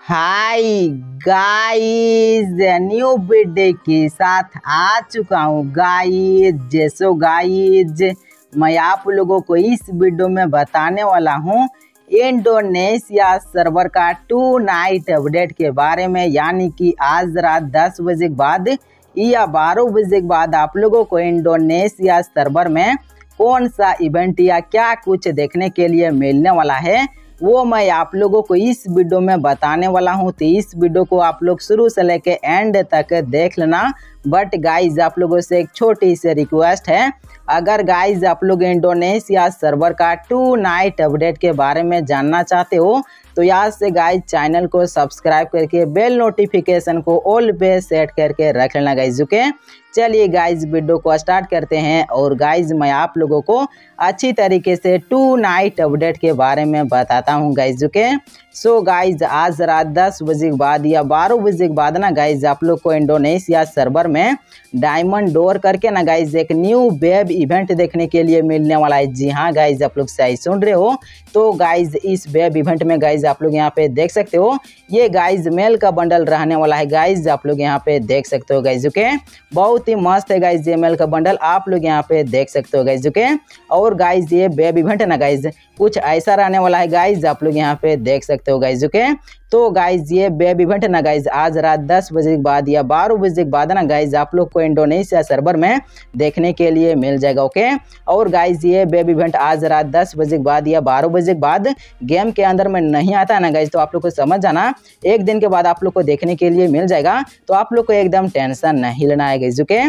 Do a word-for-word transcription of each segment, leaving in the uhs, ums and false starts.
Hi guys, new video के साथ आ चुका हूँ गाइस। जैसो गाइस मैं आप लोगों को इस वीडियो में बताने वाला हूँ इंडोनेशिया सर्वर का टू नाइट अपडेट के बारे में, यानी कि आज रात दस बजे के बाद या बारह बजे के बाद आप लोगों को इंडोनेशिया सर्वर में कौन सा इवेंट या क्या कुछ देखने के लिए मिलने वाला है वो मैं आप लोगों को इस वीडियो में बताने वाला हूं। तो इस वीडियो को आप लोग शुरू से लेके एंड तक देख लेना। बट गाइज आप लोगों से एक छोटी सी रिक्वेस्ट है, अगर गाइज आप लोग इंडोनेशिया सर्वर का टू नाइट अपडेट के बारे में जानना चाहते हो तो यहाँ से गाइज चैनल को सब्सक्राइब करके बेल नोटिफिकेशन को ऑल पे सेट करके रख लेना गाइज। ओके, चलिए गाइज वीडियो को स्टार्ट करते हैं। और गाइज मैं आप लोगों को अच्छी तरीके से टू नाइट अपडेट के बारे में बताता हूँ गाइज। ओके, सो गाइज आज रात दस बजे के बाद या बारह बजे के बाद ना गाइज आप लोग को इंडोनेशिया सर्वर में डायमंड डोर करके ना गाइज एक न्यू वेब इवेंट देखने के लिए मिलने वाला है। जी हाँ गाइज, आप लोग सही सुन रहे हो। तो गाइज इस वेब इवेंट में गाइज आप लोग यहाँ पे देख सकते हो, ये गाइज मेल का बंडल रहने वाला है गाइज। आप लोग यहाँ पे देख सकते हो गाइज। ओके, बहुत ही मस्त है गाइज ये मेल का बंडल, आप लोग यहाँ पे देख सकते हो गाइज। ओके, और गाइज ये वेब इवेंट है ना गाइज कुछ ऐसा रहने वाला है गाइज, आप लोग यहाँ पे देख सकते हो गाइज। ओके, तो गाइज ये वेब इवेंट है ना गाइज आज रात दस बजे के बाद या बारह बजे के बाद ना गाइज आप लोग को इंडोनेशिया सर्वर में देखने के लिए मिल जाएगा। ओके, और गाइज ये वेब इवेंट आज रात दस बजे के बाद या बारह बजे के बाद गेम के अंदर में नहीं आता ना गाइज, तो आप लोग को समझ जाना एक दिन के बाद आप लोग को देखने के लिए मिल जाएगा। तो आप लोग को एकदम टेंशन नहीं लेना है गाइज। ओके,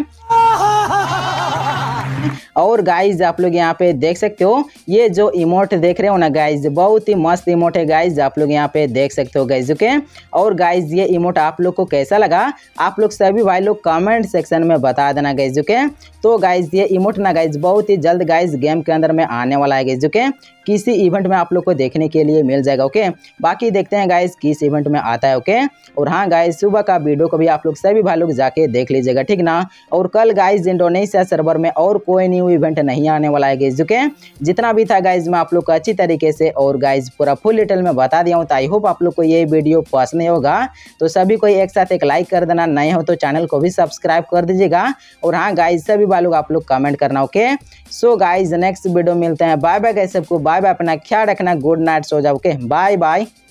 और गाइज आप लोग यहाँ पे देख सकते हो ये जो इमोट देख रहे हो ना गाइज बहुत ही मस्त इमोट है गाइज, आप लोग यहाँ पे देख सकते हो गाइज। ओके, और गाइज ये इमोट आप लोग को कैसा लगा आप लोग सभी भाई लोग कमेंट सेक्शन में बता देना गाइज। ओके, तो गाइज ये इमोट ना गाइज बहुत ही जल्द गाइज गेम के अंदर में आने वाला है गाइज। ओके, किसी इवेंट में आप लोग को देखने के लिए मिल जाएगा। ओके, बाकी देखते हैं गाइज किस इवेंट में आता है। ओके, और हाँ गाइज सुबह का वीडियो को भी आप लोग सभी भाई लोग जाके देख लीजिएगा, ठीक ना। और कल गाइज इंडोनेशिया सर्वर में और कोई न्यू इवेंट नहीं आने वाला है गाइज। ओके, जितना भी था गाइज मैं आप लोग को अच्छी तरीके से और गाइज पूरा फुल डिटेल में बता दिया हूँ। तो आई होप आप लोग को ये वीडियो पसंद होगा। तो सभी को एक साथ एक लाइक कर देना, नए हो तो चैनल को भी सब्सक्राइब कर दीजिएगा। और हाँ गाइज सभी भाई लोग आप लोग कमेंट करना। Okay, so guys next video मिलते हैं। बाय बाय गाइज सबको, बाय बाय, अपना ख्याल रखना, गुड नाइट, सो जाओ। Okay, bye bye.